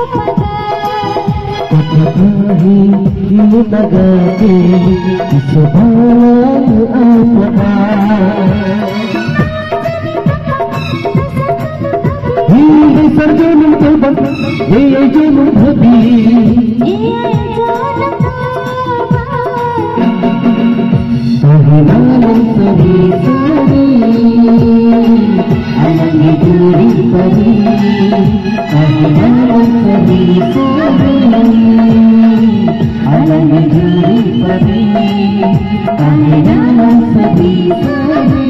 लगाते इस बार अपना ये सर्जन तो बन ये जो भभी सहनाम सभी सभी अलग दूरी परी सहनाम सभी सभी अलग दूरी परी सहनाम सभी सभी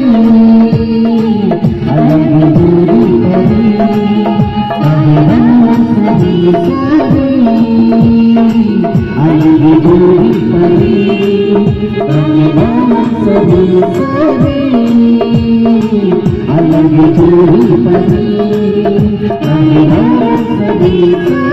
अलग दूरी परी सहनाम सभी सभी अलग दूरी परी सहनाम सभी सभी अलग दूरी परी सहनाम सभी